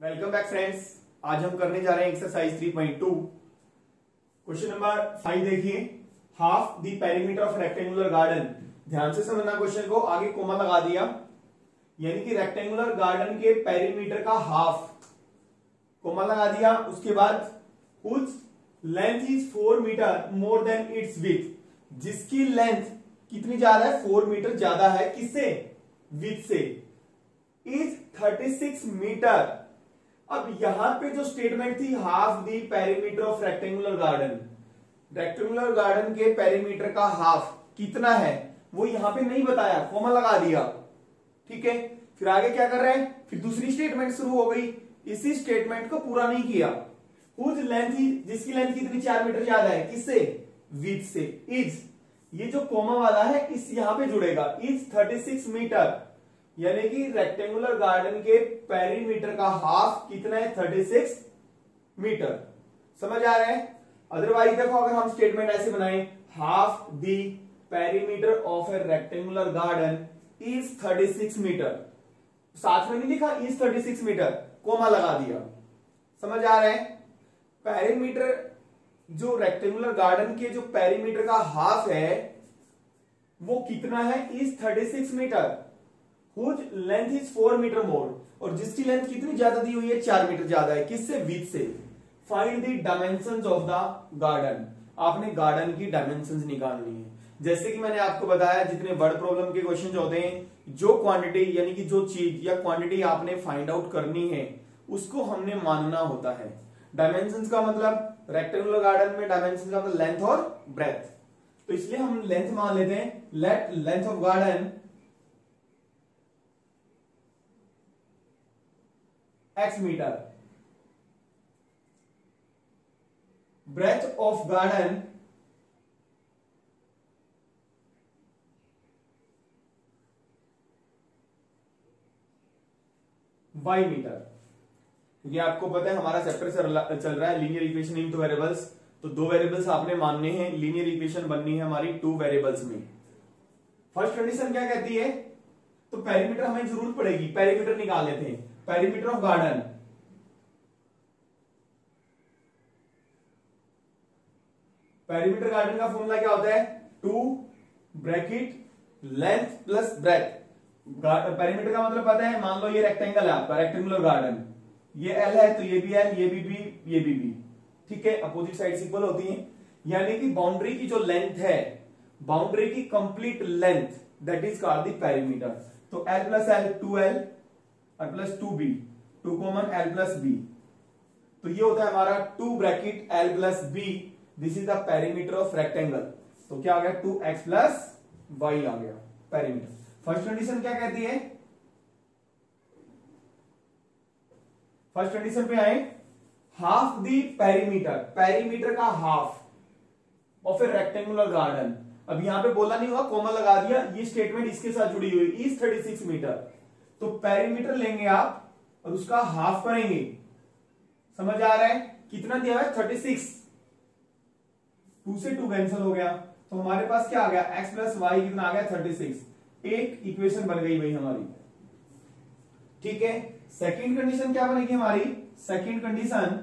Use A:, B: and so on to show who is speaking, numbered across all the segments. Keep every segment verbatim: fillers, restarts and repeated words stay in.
A: Welcome back friends. आज हम करने जा रहे हैं exercise three point two. Question number five देखिए, half the perimeter of rectangular garden. ध्यान से समझना क्वेश्चन को, आगे कोमा लगा दिया, यानी कि रेक्टेंगुलर गार्डन के पेरीमीटर का हाफ कोमा लगा दिया। उसके बाद which length is four metre more than its width, जिसकी लेंथ कितनी ज्यादा है, फोर मीटर ज्यादा है, किससे, विड्थ से, इज थर्टी सिक्स मीटर। अब यहां पे जो स्टेटमेंट थी half the perimeter of rectangular garden, rectangular garden के पेरीमीटर का हाफ कितना है वो यहां पे नहीं बताया, कोमा लगा दिया। ठीक है, फिर आगे क्या कर रहे हैं, फिर दूसरी स्टेटमेंट शुरू हो गई, इसी स्टेटमेंट को पूरा नहीं किया। हुज लेंथ, जिसकी लेंथ कितनी, चार मीटर ज्यादा है, किससे, विड्थ से, इज, ये जो कोमा वाला है इस यहां पे जुड़ेगा, इज थर्टी सिक्स मीटर, यानी कि रेक्टेंगुलर गार्डन के पेरीमीटर का हाफ कितना है, थर्टी सिक्स मीटर। समझ आ रहा है। अदरवाइज देखो, अगर हम स्टेटमेंट ऐसे बनाएं, half the perimeter of a rectangular garden is thirty six metre, साथ में नहीं लिखा is thirty six metre, comma लगा दिया। समझ आ रहा है। पेरीमीटर, जो रेक्टेंगुलर गार्डन के जो पेरीमीटर का हाफ है वो कितना है, is thirty six metre. Whose length is four metre more, और जिसकी लेंथ कितनी ज्यादा दी हुई है, चार मीटर ज्यादा है, किससे, विड्थ से। Find the dimensions of the garden, आपने गार्डन की डायमेंशंस निकालनी है। जैसे कि मैंने आपको बताया, जितने वर्ड प्रॉब्लम के क्वेश्चन होते हैं, जो क्वांटिटी यानी कि जो चीज या क्वांटिटी आपने फाइंड आउट करनी है उसको हमने मानना होता है। डायमेंशंस का मतलब, रेक्टेंगुलर गार्डन में डायमेंशंस का मतलब लेंथ और ब्रेथ, तो इसलिए हम लेंथ मान लेते हैं। Let length of garden x metre, breadth of garden y metre. क्योंकि आपको पता है हमारा चैप्टर चल रहा है linear equation in two variables, तो दो वेरिएबल्स आपने मानने हैं, लीनियर इक्वेशन बननी है हमारी टू वेरिएबल्स में। फर्स्ट कंडीशन क्या कहती है, तो पेरीमीटर हमें जरूरत पड़ेगी, पेरीमीटर निकाल लेते हैं। Perimeter of garden, perimeter garden का फॉर्मूला क्या होता है, two bracket length plus breadth. Perimeter का मतलब पता है, मान लो ये रेक्टेंगल है आपका, रेक्टेंगुलर गार्डन, ये एल है तो ये भी एल, ये भी बी, ये भी बी। ठीक है, अपोजिट साइड इक्वल होती हैं, यानी कि बाउंड्री की जो लेंथ है, बाउंड्री की complete length, that is called the perimeter. तो l plus l, two l और plus two b, two common l plus b, तो ये होता है हमारा two bracket l plus b, this is the perimeter of rectangle. तो क्या आ गया, टू एक्स प्लस वाई आ गया पेरीमीटर। फर्स्ट कंडीशन क्या कहती है, फर्स्ट कंडीशन पे आए, हाफ द पेरीमीटर, पेरीमीटर का half of a rectangular garden. अब यहां पे बोला नहीं हुआ, कोमा लगा दिया, ये स्टेटमेंट इसके साथ जुड़ी हुई, इज थर्टी सिक्स मीटर। तो पेरीमीटर लेंगे आप और उसका हाफ करेंगे। समझ आ रहा है, कितना दिया है, थर्टी सिक्स, टू से टू कैंसिल हो गया, तो हमारे पास क्या आ गया, एक्स प्लस वाई कितना आ गया, थर्टी सिक्स। एक इक्वेशन बन गई भाई हमारी। ठीक है, सेकंड कंडीशन क्या बनेगी हमारी, second condition,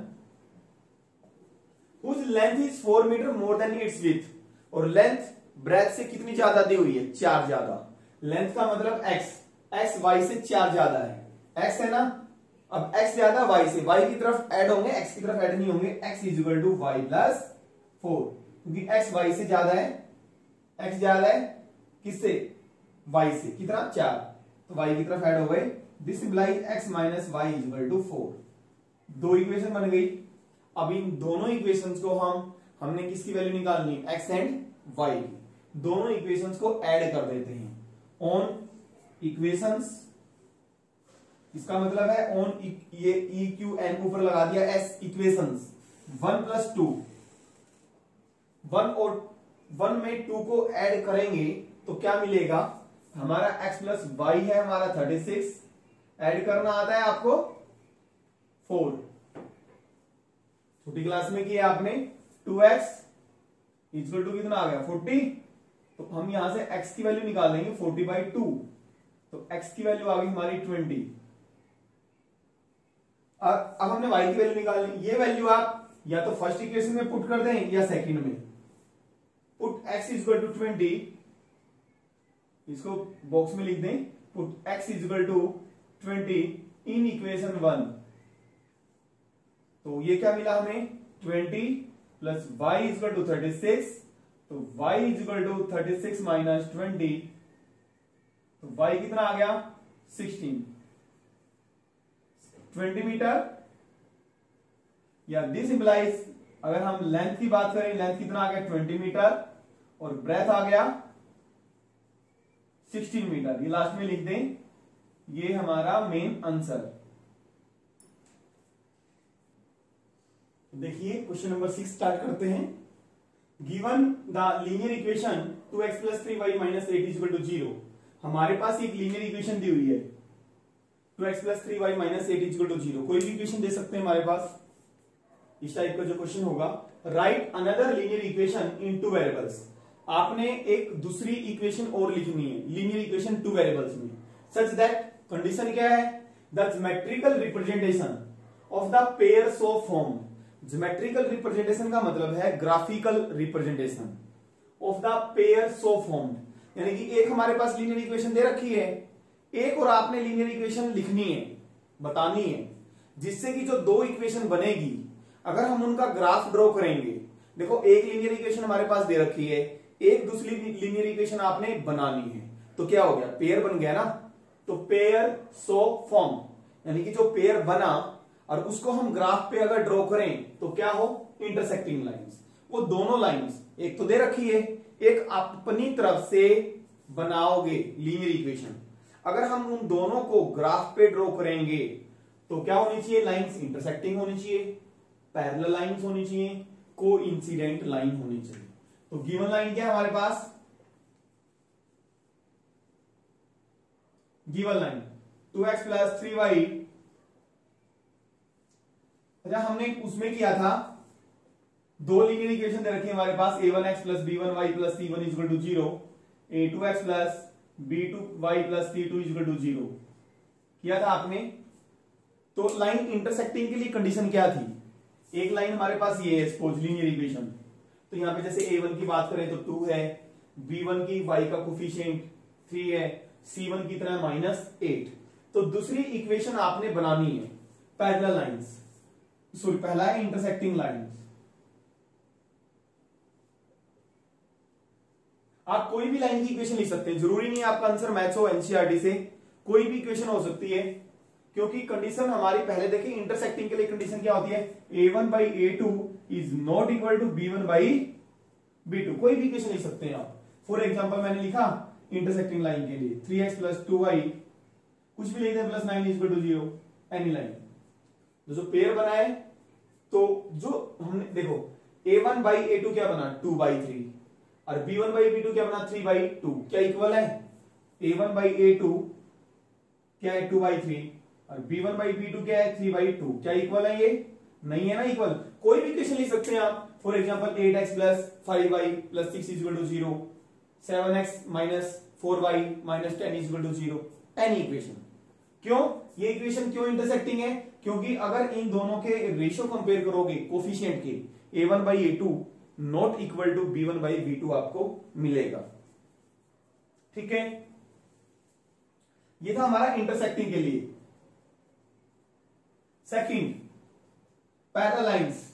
A: whose length is four metre more than its width, और लेंथ ब्रेथ से कितनी ज्यादा दी हुई है, चार ज्यादा। लेंथ का मतलब एक्स, एक्स वाई से चार ज्यादा है, एक्स है ना, अब एक्स ज्यादा वाई से, वाई की तरफ ऐड होंगे, एक्स की तरफ ऐड नहीं होंगे, x is equal to y plus four, क्योंकि एक्स वाई से ज्यादा है, एक्स ज्यादा है किससे, वाई से, कितना, चार, तो वाई की तरफ ऐड हो गए, this implies x minus y is equal to four. दो इक्वेशन बन गई। अब इन दोनों इक्वेशंस को हम हमने किसकी वैल्यू निकालनी, एक्स एंड वाई की, दोनों इक्वेशंस को ऐड कर देते हैं ऑन इक्वेशंस। इसका मतलब है ऑन, ये ई क्यू एन ऊपर लगा दिया, एस equations, one plus two, one और वन में टू को ऐड करेंगे तो क्या मिलेगा, हमारा x प्लस वाई है हमारा थर्टी सिक्स, ऐड करना आता है आपको फोर, छोटी क्लास में किया आपने, टू एक्स इक्वल टू कितना आ गया, फोर्टी, तो हम यहां से x की वैल्यू निकाल लेंगे, फोर्टी बाई टू, तो x की वैल्यू आ गई हमारी ट्वेंटी। और अब हमने y की वैल्यू निकालनी, ये वैल्यू आप या तो फर्स्ट इक्वेशन में पुट कर दें या सेकंड में। Put x is equal to twenty, इसको बॉक्स में लिख दें, put x is equal to twenty in equation one. तो ये क्या मिला हमें, twenty plus y is equal to thirty six, तो y is equal to thirty six minus twenty, तो y कितना आ गया, सिक्सटीन। ट्वेंटी मीटर, या दिस इंप्लाइज, अगर हम लेंथ की बात करें, लेंथ कितना आ गया, ट्वेंटी मीटर, और ब्रेथ आ गया सिक्सटीन मीटर। ये लास्ट में लिख दें, ये हमारा मेन आंसर। देखिए क्वेश्चन नंबर सिक्स स्टार्ट करते हैं। Given the linear equation two x plus three y minus eight is equal to zero. हमारे पास एक लीनियर इक्वेशन दी हुई है, two x plus three y minus eight is equal to zero. कोई भी इक्वेशन दे सकते हैं हमारे पास, इस टाइप का जो क्वेश्चन होगा। Write another linear equation in two variables. आपने एक दूसरी इक्वेशन और लिखनी है लीनियर इक्वेशन टू वेरिएबल्स में, सच दैट कंडीशन क्या है, the geometrical representation of the pair so form. Geometrical representation का मतलब है graphical representation of the pair so form, यानी कि एक हमारे पास लीनियर इक्वेशन दे रखी है, एक और आपने लीनियर इक्वेशन लिखनी है, बतानी है, जिससे कि जो दो इक्वेशन बनेगी अगर हम उनका ग्राफ ड्रॉ करेंगे। देखो एक लीनियर इक्वेशन हमारे पास दे रखी है, एक दूसरी लीनियर इक्वेशन आपने बनानी है, तो क्या हो गया, पेयर बन गया ना। तो पेयर सो फॉर्म, यानी कि जो पेयर बना और उसको हम ग्राफ पे अगर ड्रॉ करें तो क्या हो, इंटरसेक्टिंग लाइंस। वो दोनों लाइंस एक तो दे रखी है, एक अपनी तरफ से बनाओगे लीनियर इक्वेशन। अगर हम उन दोनों को ग्राफ पे ड्रॉ करेंगे तो क्या होनी चाहिए, लाइंस इंटरसेक्टिंग होनी चाहिए, पैरेलल लाइंस होनी चाहिए, को इंसिडेंट लाइन होनी चाहिए। तो गिवन लाइन क्या है हमारे पास, given line two x plus three y. अच्छा हमने उसमें किया था, दो लीनियर इक्वेशन दे रखी है हमारे पास, a one x plus b one y plus c one equal to zero, a two x plus b two y plus c two equal to zero किया था आपने। तो लाइन इंटरसेक्टिंग के लिए कंडीशन क्या थी, एक लाइन हमारे पास ये है सपोज लीनियर इक्वेशन, तो यहां पे जैसे ए वन की बात करें तो टू है, बी वन की y का कोफिशिएंट थ्री है, सी वन की तरह माइनस एट। तो दूसरी इक्वेशन आपने बनानी है पैरेलल लाइंस, सॉरी पहला है इंटरसेक्टिंग लाइंस। आप कोई भी लाइन की इक्वेशन लिख सकते हैं, जरूरी नहीं आपका आंसर मैथ्स हो एनसीईआरटी से, कोई भी इक्वेशन हो सकती है, क्योंकि कंडीशन हमारी पहले देखिए इंटरसेक्टिंग के लिए कंडीशन क्या होती है, A one by A two is not equal to B one by B two. कोई भी इक्वेशन लिख सकते हैं आप। फॉर एग्जांपल मैंने लिखा इंटरसेक्टिंग लाइन के लिए three X plus two Y, कुछ भी लिख दें, plus nine is equal to zero, any line. तो जो पेयर बना है, तो जो हमने देखो A one by A two क्या बना, टू बाई थ्री, और B one by B two क्या बना, थ्री बाई टू। क्या इक्वल है, A one by A two क्या है, टू बाई थ्री, और B one by B two क्या है, थ्री बाई टू। क्या इक्वल है, ये नहीं है ना इक्वल। कोई भी इक्वेशन लिख सकते हैं आप। For example eight X plus five Y plus six is equal to zero, seven X minus four Y minus ten is equal to zero, any equation. क्यों ये इक्वेशन क्यों इंटरसेक्टिंग है, क्योंकि अगर इन दोनों के रेशियो कंपेयर करोगे कोफिशिएंट के, A one by A two not equal to B one by B two आपको मिलेगा। ठीक है, ये था हमारा इंटरसेक्टिंग के लिए। Second parallel lines.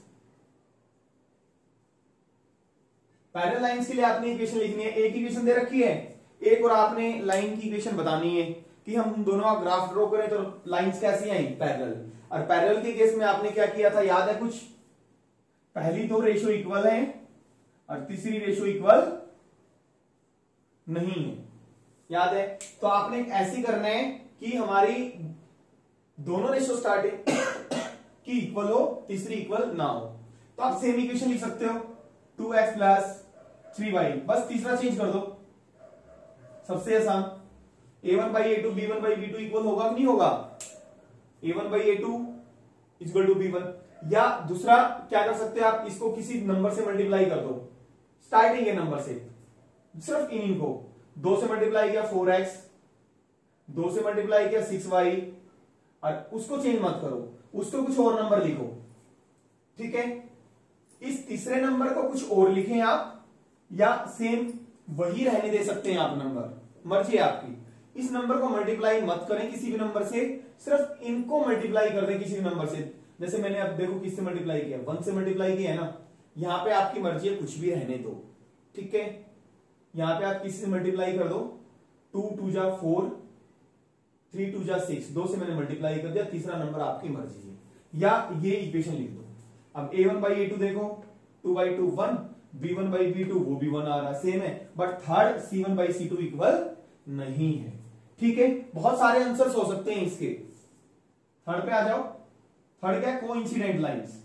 A: Parallel lines के लिए आपने इक्वेशन लिखनी है, एक इक्वेशन दे रखी है, एक और आपने लाइन की इक्वेशन बतानी है कि हम दोनों का ग्राफ ड्रॉ करें तो लाइंस कैसी आई, पैरेलल। और पैरेलल के केस में आपने क्या किया था, याद है कुछ, पहली दो रेशियो इक्वल है और तीसरी रेशियो इक्वल नहीं है, याद है। तो आपने ऐसी करना है कि हमारी दोनों रेशियो स्टार्टिंग की इक्वल हो, तीसरी इक्वल ना हो। तो आप सेम इक्वेशन लिख सकते हो, two x plus three Y, बस तीसरा चेंज कर दो, सबसे आसान। A one by A two B one by B two equal होगा कि नहीं होगा, A one by A two equal to B one. या दूसरा क्या कर सकते हैं आप, इसको किसी नंबर से मल्टीप्लाई कर दो, स्टार्टिंग के नंबर से, सिर्फ इन इनको दो से मल्टीप्लाई किया फोर एक्स, दो से मल्टीप्लाई किया सिक्स वाई, और उसको चेंज मत करो, उसको कुछ और नंबर लिखो, ठीक है। इस तीसरे नंबर को कुछ और लिखें आप, या सेम वही रहने दे सकते हैं आप नंबर, मर्जी है आपकी। इस नंबर को मल्टीप्लाई मत करें किसी भी नंबर से, सिर्फ इनको मल्टीप्लाई कर दें किसी भी नंबर से। जैसे मैंने अब देखो किससे मल्टीप्लाई किया, वन से मल्टीप्लाई किया है ना, यहां पे आपकी मर्जी है कुछ भी रहने दो, ठीक है। यहां पे आप किसी से मल्टीप्लाई कर दो, टू टू जा फोर, थ्री टू जा सिक्स, दो से मैंने मल्टीप्लाई कर दिया, तीसरा नंबर आपकी मर्जी है, या ये इक्वेशन लिख दो। अब A one by A two देखो, two by two one, B one by B two वो भी वन आ रहा है, सेम है, but third C one by C two equal नहीं है, ठीक है। बहुत सारे आंसर्स हो सकते हैं इसके। थर्ड पे आ जाओ, थर्ड क्या है, कोइंसिडेंट लाइंस।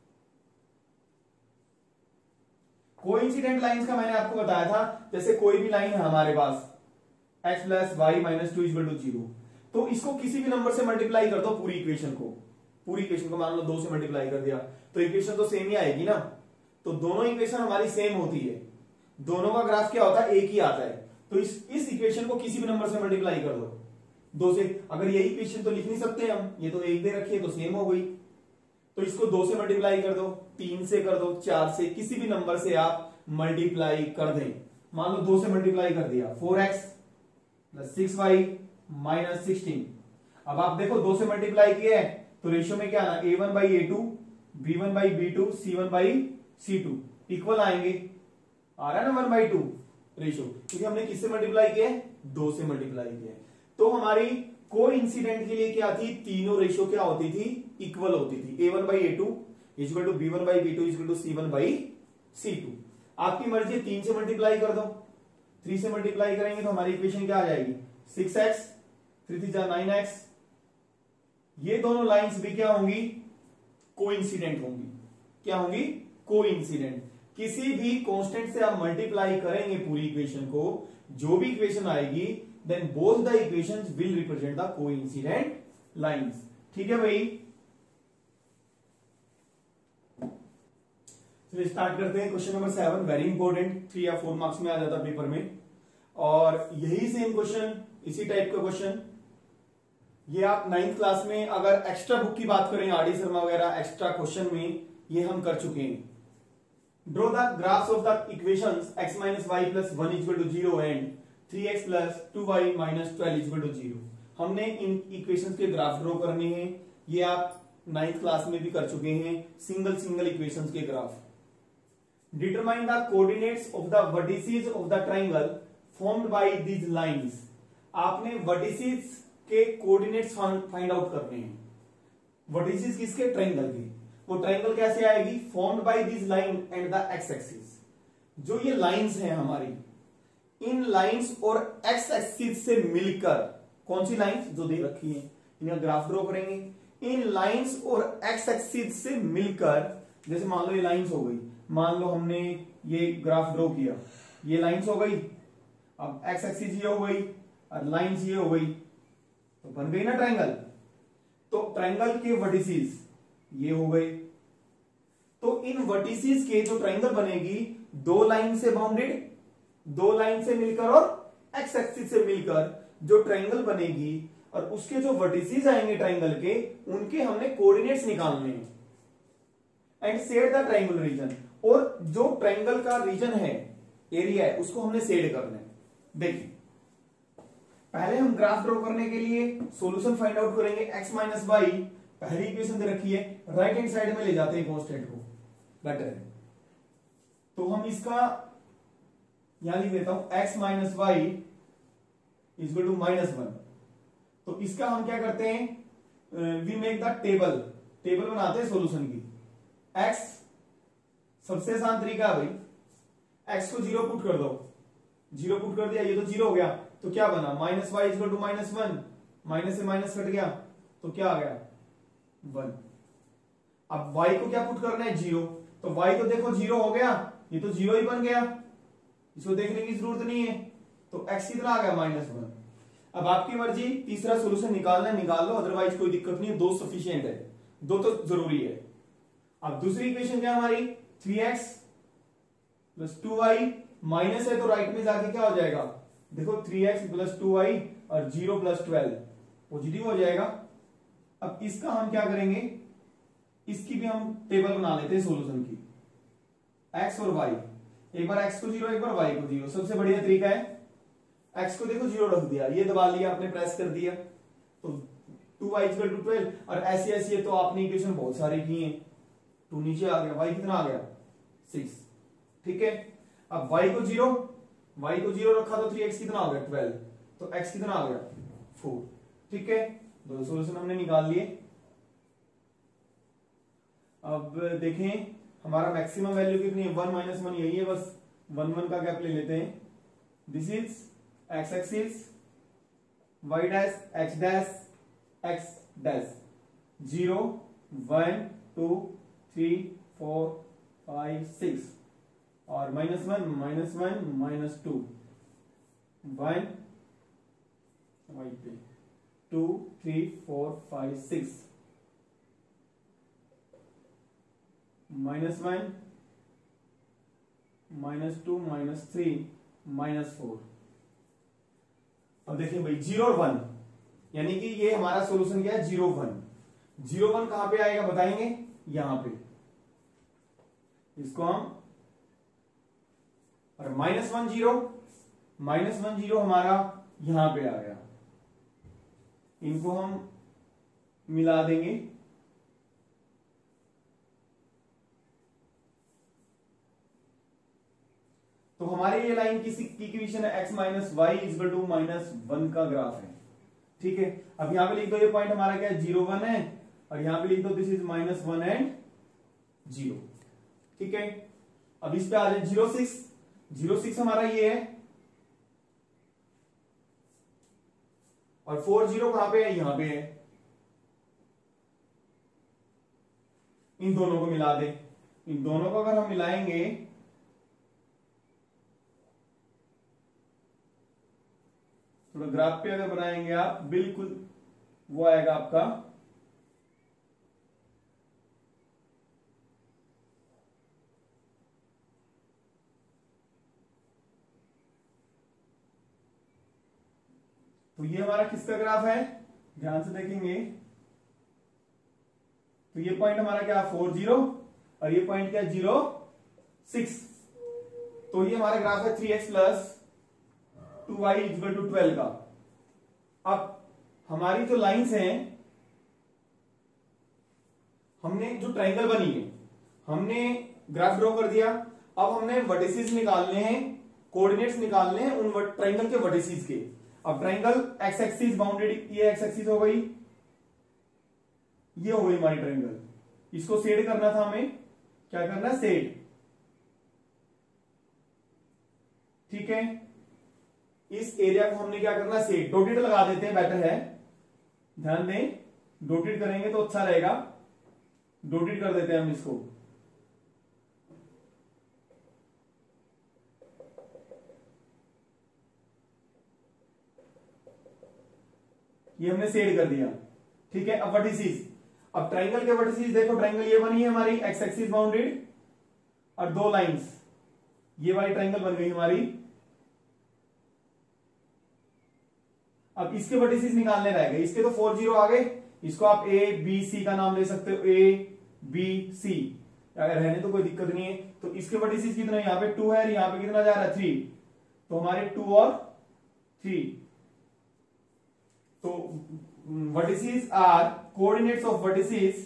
A: कोइंसिडेंट लाइंस का मैंने आपको बताया था, जैसे कोई भी लाइन है हमारे पास x plus Y minus two equal to zero, तो इसको किसी भी नंबर से मल्टीप्लाई कर दो, पूरी इक्वेशन को, पूरी इक्वेशन को मान लो दो से मल्टीप्लाई कर दिया, तो इक्वेशन तो सेम ही आएगी ना। तो दोनों इक्वेशन हमारी सेम होती है, दोनों का ग्राफ क्या होता है, एक ही आता है। तो इस इस इक्वेशन को किसी भी नंबर से मल्टीप्लाई कर दो, दो से। अगर यही इक्वेशन तो लिख नहीं सकते हम, ये तो एक दे रखी है तो सेम हो गई, तो इसको दो से मल्टीप्लाई कर दो, तीन से कर दो, चार से, किसी भी नंबर से आप मल्टीप्लाई कर दें। मान लो दो से मल्टीप्लाई कर दिया, four X plus six Y minus sixteen. अब आप देखो दो से मल्टीप्लाई किए हैं तो रेशियो में क्या आना, A one by A two, B one by B two, C one by C two equal आएंगे। आ रहा है ना वन बाई टू रेशियो, क्योंकि हमने किससे मल्टीप्लाई किया है, दो से मल्टीप्लाई किया है। तो हमारी कोइंसिडेंट के लिए क्या थी, तीनों रेशियो क्या होती थी, इक्वल होती थी। A one by A two equal to B one by B two equal to C one by C two. आपकी मर्जी, तीन से मल्टीप्लाई कर दो, थ्री से मल्टीप्लाई करेंगे तो हमारी इक्वेशन क्या आ जाएगी, सिक्स एक्स, थ्री थ्री जा नाइन एक्स। ये दोनों लाइंस भी क्या होंगी, कोइंसिडेंट होंगी। क्या होंगी, कोइंसिडेंट। किसी भी कांस्टेंट से आप मल्टीप्लाई करेंगे पूरी इक्वेशन को, जो भी इक्वेशन आएगी, then both the equations will represent the coincident lines. ठीक है भाई, चलिए स्टार्ट करते हैं। Question number seven, very important, three या फोर मार्क्स में आ जाता पेपर में, और यही सेम क्वेश्चन, इसी टाइप का क्वेश्चन ये आप नाइन्थ क्लास में, अगर एक्स्ट्रा बुक की बात करें, आर डी शर्मा वगैरह एक्स्ट्रा क्वेश्चन में ये हम कर चुके हैं। Draw the graphs of the equations x minus Y plus one equal to zero and three X plus two Y minus twelve equal to zero. हमने इन इक्वेशंस के ग्राफ ड्रॉ करने हैं, ये आप नाइन्थ क्लास में भी कर चुके हैं, सिंगल सिंगल इक्वेशंस के graph. Determine the coordinates of the vertices of the triangle formed by these lines. आपने वर्टिसेस के कोऑर्डिनेट्स फाइंड आउट करने हैं। वर्टिसेस किसके, ट्राइंगल के। वो ट्राइंगल कैसे आएगी, formed by this line and the X axis. जो ये लाइंस हैं हमारी, इन लाइंस और एक्स एक्सिस से मिलकर, कौन सी लाइंस, जो दे रखी है, इनका ग्राफ ड्रॉ करेंगे। इन लाइंस और एक्स एक्सिस से मिलकर, जैसे मान लो ये लाइंस हो गई, मान लो हमने ये ग्राफ ड्रॉ किया, ये लाइंस हो गई, अब एक्स एक्सिस ये हो गई और लाइंस ये हो गई, तो बन गई ना ट्राइंगल। तो ट्राइंगल के वर्टिसेस ये हो गए, तो इन वर्टिसेस के जो ट्राइंगल बनेगी, दो लाइन से बाउंडेड, दो लाइन से मिलकर और एक्स एक्सिस से मिलकर जो ट्राइंगल बनेगी, और उसके जो वर्टिसेस आएंगे ट्राइंगल के, उनके हमने कोऑर्डिनेट्स निकालने हैं। And shade the triangle region, और जो ट्राइंगल का रीजन है, एरिया है, उसको हमने शेड करना है। देखिए पहले हम ग्राफ ड्रॉ करने के लिए सॉल्यूशन फाइंड आउट करेंगे। x माइनस वाई पहली इक्वेशन दे रखी है, राइट हैंड साइड में ले जाते हैं कांस्टेंट को, बेटर है। तो हम इसका यहां लिख देता हूं, x minus Y equal to minus one. तो इसका हम क्या करते हैं, we make the table, table बनाते हैं सॉल्यूशन की। x सबसे आसान तरीका है भाई, x को जीरो पुट कर दो, जीरो पुट कर दिया, ये तो जीरो हो गया, तो क्या बना, minus Y equal to minus one, minus से माइनस कट गया, तो क्या आ गया, वन। अब y को क्या पुट करना है, जीरो, तो y तो देखो जीरो हो गया, ये तो जीरो ही बन गया, इसको देखने की जरूरत नहीं है। तो x कितना आ गया, माइनस वन। अब आपकी मर्जी, तीसरा सोल्यूशन निकालना है निकाल लो, अदरवाइज कोई दिक्कत नहीं है, दो सफिशियंट है, दो तो जरूरी है। अब दूसरी इक्वेशन क्या हमारी, three X plus two Y, minus है तो राइट में जाके क्या हो जाएगा, देखो three X plus two Y और जीरो प्लस ट्वेल्व पॉजिटिव हो जाएगा। अब इसका हम क्या करेंगे, इसकी भी हम टेबल बना लेते हैं सोल्यूशन की, एक्स और वाई, एक बार एक्स को जीरो एक बार वाई को जीरो। सबसे बढ़िया तरीका है, एक्स को देखो जीरो रख दिया, ये दबा लिया आपने, प्रेस कर दिया, तो two Y equal to twelve, और ऐसी ऐसी है तो आपने इक्वेशन बहुत सारे किए, टू नीचे आ गया, वाई कितना आ गया सिक्स, ठीक है। अब वाई को जीरो, वाई को जीरो रखा तो थ्री एक्स कितना हो गया ट्वेल्व, तो एक्स कितना आ गया फोर, ठीक है। दो सॉल्यूशन हमने निकाल लिए। अब देखें हमारा मैक्सिमम वैल्यू कितनी है, वन माइनस वन यही है, बस वन वन का गैप ले लेते हैं। This is X axis, Y dash, X dash, X dash, zero one two three four five six, और minus one minus one minus two, one Y पे two three four five six, minus one minus two minus three minus four. अब देखिए भाई zero और one, यानी कि ये हमारा सॉल्यूशन क्या है, जीरो वन। जीरो वन कहां पे आएगा बताएंगे, यहां पे, इसको हम, और minus one zero, minus one zero हमारा यहां पे आ गया, इनको हम मिला देंगे, तो हमारी ये लाइन किसी की इक्वेशन है X minus Y equal to minus one का ग्राफ है, ठीक है। अब यहां पे लिख दो, ये पॉइंट हमारा क्या है जीरो वन है, और यहां पे लिख दो this is minus one and zero, ठीक है। अब इस पे आ जाए जीरो सिक्स, जीरो सिक्स हमारा ये है, और फोर जीरो कहां पे है, यहां पे है, इन दोनों को मिला दे, इन दोनों को अगर हम मिलाएंगे थोड़ा ग्राफ पे अगर बनाएंगे आप, बिल्कुल वो आएगा आपका तो ये हमारा किसका ग्राफ है, ध्यान से देखेंगे तो ये पॉइंट हमारा क्या फोर जीरो, और ये पॉइंट क्या जीरो सिक्स, तो ये हमारा ग्राफ है three X plus two Y equal to twelve का। अब हमारी जो लाइंस हैं, हमने जो ट्रायंगल बनी है, हमने ग्राफ ड्रॉ कर दिया, अब हमने वर्टिसेस निकालने हैं, कोऑर्डिनेट्स निकालने हैं उन ट्रायंगल के वर्टिसेस के। अब ट्रायंगल एक्स एक्सिस बाउंडेड, ये एक्स एक्सिस हो गई, ये हो गई हमारी ट्रायंगल, इसको शेड करना था हमें, क्या करना है शेड, ठीक है। इस एरिया को हमने क्या करना है शेड, डॉटेड लगा देते हैं, बेटर है, ध्यान दें, डॉटेड करेंगे तो अच्छा रहेगा, डॉटेड कर देते हैं हम इसको, ये हमने शेड कर दिया, ठीक है। अब वर्टिसेस, अब ट्रायंगल के वर्टिसेस देखो, ट्रायंगल ये बनी है हमारी एक्स एक्सिस बाउंडेड, और दो लाइंस, ये वाली ट्रायंगल बन गई हमारी। अब इसके वर्टिसेस निकालने रह गए, इसके तो फोर जीरो आ गए, इसको आप ए बी सी का नाम ले सकते हो, ए बी सी, अगर रहने तो कोई दिक्कत नहीं है। तो इसके वर्टिसेस कितना, यहाँ पे टू है, यहाँ पे कितना जा रहा है थ्री, तो हमारे टू और थ्री, तो vertices are coordinates of vertices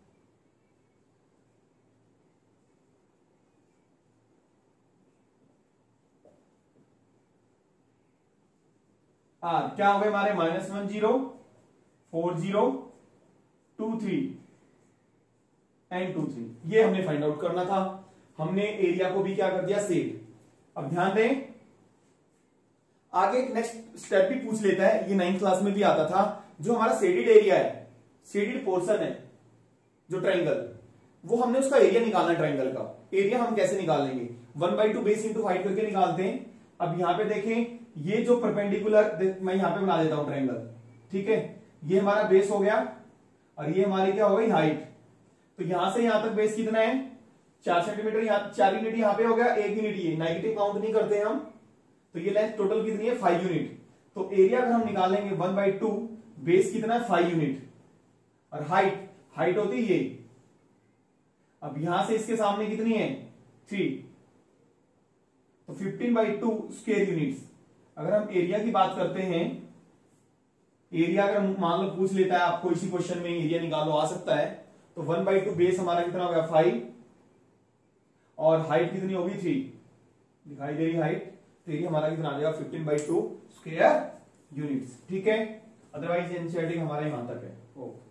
A: are क्या हो गए हमारे, minus one zero, four zero, two three and two three, ये हमने फाइंड आउट करना था। हमने एरिया को भी क्या कर दिया शेड। अब ध्यान दें, आगे नेक्स्ट स्टेप भी पूछ लेता है, ये नाइन्थ क्लास में भी आता था, जो हमारा शेडेड एरिया है, शेडेड पोर्शन है जो ट्रायंगल, वो हमने उसका एरिया निकालना है। ट्रायंगल का एरिया हम कैसे निकाल लेंगे, one by two base into height करके निकालते हैं। अब यहां पे देखें, ये जो परपेंडिकुलर, मैं यहां पे बना देता हूं ट्रायंगल, ठीक है, ये हमारा बेस हो गया, और ये हमारी क्या हो गई हाइट। तो यहां से यहां तक बेस कितना है, चार सेंटीमीटर, यहाँ चार यूनिट यहाँ पे हो गया, एक यूनिट ये, नेगेटिव काउंट नहीं करते हम, तो ये लेंथ टोटल कितनी है, फाइव यूनिट। तो एरिया अगर हम निकालेंगे वन बाई टू, बेस कितना है फाइव यूनिट, और हाइट हाइट होती है ये। अब यहां से इसके सामने कितनी है, थ्री, तो fifteen by two square units. अगर हम एरिया की बात करते हैं, एरिया अगर मान लो पूछ लेता है आपको इसी क्वेश्चन में एरिया निकालो, आ सकता है, तो वन बाई टू बेस हमारा कितना हो गया फाइव, और हाइट कितनी होगी थ्री, दिखाई दे रही हाइट, तो एरिया हमारा कितना आ जाएगा fifteen by two square units. ठीक है, अदरवाइज एनसीईआरटी हमारा यहां तक है। ओके।